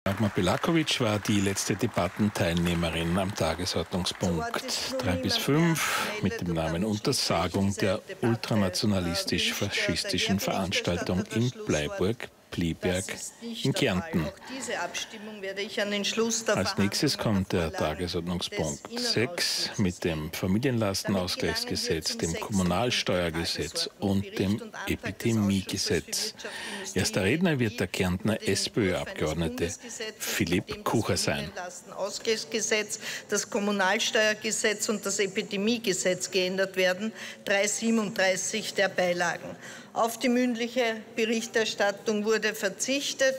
Dagmar Belakovic war die letzte Debattenteilnehmerin am Tagesordnungspunkt 3 bis 5 mit dem Namen Untersagung der ultranationalistisch-faschistischen Veranstaltung in Bleiburg-Pliberg in Kärnten. Als nächstes kommt der Tagesordnungspunkt 6 mit dem Familienlastenausgleichsgesetz, dem Kommunalsteuergesetz und dem Epidemiegesetz. Erster Redner wird der Kärntner SPÖ-Abgeordnete Philipp Kucher sein. Das Kommunalsteuergesetz und das Epidemiegesetz geändert werden, 337 der Beilagen. Auf die mündliche Berichterstattung wurde verzichtet.